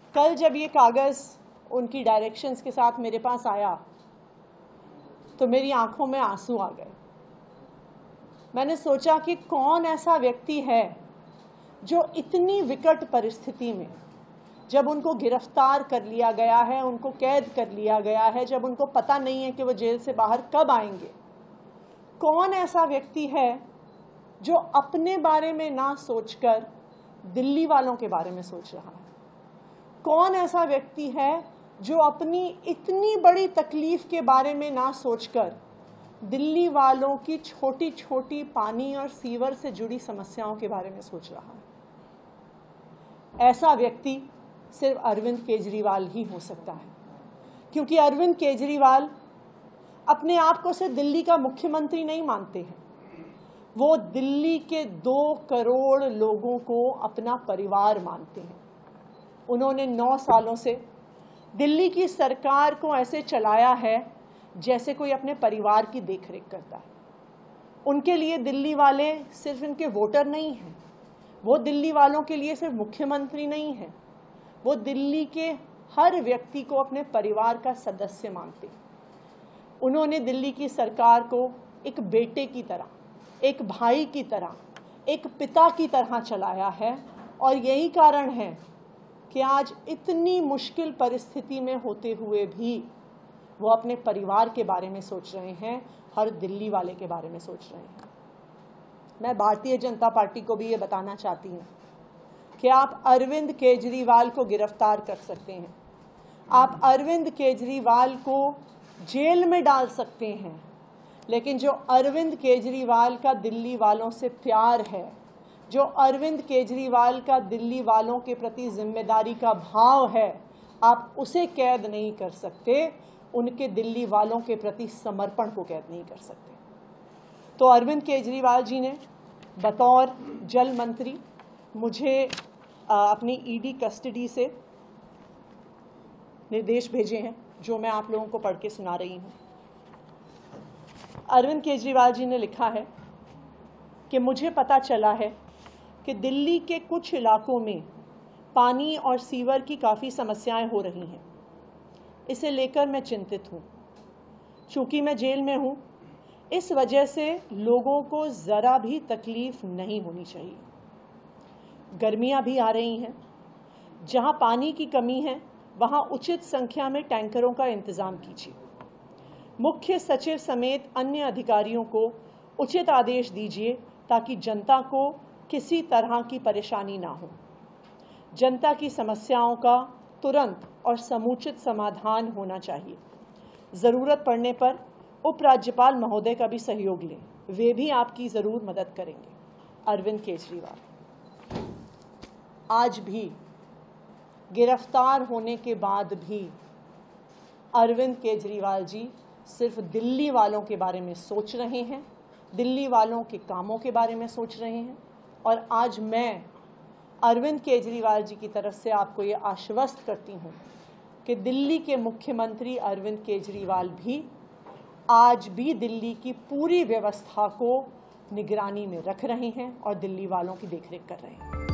कल जब ये कागज़ उनकी डायरेक्शंस के साथ मेरे पास आया तो मेरी आंखों में आंसू आ गए। मैंने सोचा कि कौन ऐसा व्यक्ति है जो इतनी विकट परिस्थिति में, जब उनको गिरफ्तार कर लिया गया है, उनको कैद कर लिया गया है, जब उनको पता नहीं है कि वो जेल से बाहर कब आएंगे, कौन ऐसा व्यक्ति है जो अपने बारे में ना सोचकर दिल्ली वालों के बारे में सोच रहा है? कौन ऐसा व्यक्ति है जो अपनी इतनी बड़ी तकलीफ के बारे में ना सोचकर दिल्ली वालों की छोटी छोटी पानी और सीवर से जुड़ी समस्याओं के बारे में सोच रहा है? ऐसा व्यक्ति सिर्फ अरविंद केजरीवाल ही हो सकता है, क्योंकि अरविंद केजरीवाल अपने आप को सिर्फ दिल्ली का मुख्यमंत्री नहीं मानते हैं, वो दिल्ली के 2 करोड़ लोगों को अपना परिवार मानते हैं। उन्होंने 9 सालों से दिल्ली की सरकार को ऐसे चलाया है जैसे कोई अपने परिवार की देखरेख करता है। उनके लिए दिल्ली वाले सिर्फ इनके वोटर नहीं हैं, वो दिल्ली वालों के लिए सिर्फ मुख्यमंत्री नहीं हैं, वो दिल्ली के हर व्यक्ति को अपने परिवार का सदस्य मानते हैं। उन्होंने दिल्ली की सरकार को एक बेटे की तरह, एक भाई की तरह, एक पिता की तरह चलाया है, और यही कारण है कि आज इतनी मुश्किल परिस्थिति में होते हुए भी वो अपने परिवार के बारे में सोच रहे हैं, हर दिल्ली वाले के बारे में सोच रहे हैं। मैं भारतीय जनता पार्टी को भी ये बताना चाहती हूँ कि आप अरविंद केजरीवाल को गिरफ्तार कर सकते हैं, आप अरविंद केजरीवाल को जेल में डाल सकते हैं, लेकिन जो अरविंद केजरीवाल का दिल्ली वालों से प्यार है, जो अरविंद केजरीवाल का दिल्ली वालों के प्रति जिम्मेदारी का भाव है, आप उसे कैद नहीं कर सकते, उनके दिल्ली वालों के प्रति समर्पण को कैद नहीं कर सकते। तो अरविंद केजरीवाल जी ने बतौर जल मंत्री मुझे अपनी ईडी कस्टडी से निर्देश भेजे हैं, जो मैं आप लोगों को पढ़ के सुना रही हूँ। अरविंद केजरीवाल जी ने लिखा है कि मुझे पता चला है कि दिल्ली के कुछ इलाकों में पानी और सीवर की काफ़ी समस्याएं हो रही हैं। इसे लेकर मैं चिंतित हूँ। चूँकि मैं जेल में हूँ, इस वजह से लोगों को ज़रा भी तकलीफ़ नहीं होनी चाहिए। गर्मियाँ भी आ रही हैं, जहाँ पानी की कमी है वहाँ उचित संख्या में टैंकरों का इंतज़ाम कीजिए। मुख्य सचिव समेत अन्य अधिकारियों को उचित आदेश दीजिए ताकि जनता को किसी तरह की परेशानी ना हो। जनता की समस्याओं का तुरंत और समुचित समाधान होना चाहिए। ज़रूरत पड़ने पर उपराज्यपाल महोदय का भी सहयोग लें, वे भी आपकी ज़रूर मदद करेंगे। अरविंद केजरीवाल। आज भी गिरफ्तार होने के बाद भी अरविंद केजरीवाल जी सिर्फ दिल्ली वालों के बारे में सोच रहे हैं, दिल्ली वालों के कामों के बारे में सोच रहे हैं। और आज मैं अरविंद केजरीवाल जी की तरफ से आपको ये आश्वस्त करती हूँ कि दिल्ली के मुख्यमंत्री अरविंद केजरीवाल भी आज भी दिल्ली की पूरी व्यवस्था को निगरानी में रख रहे हैं और दिल्ली वालों की देखरेख कर रहे हैं।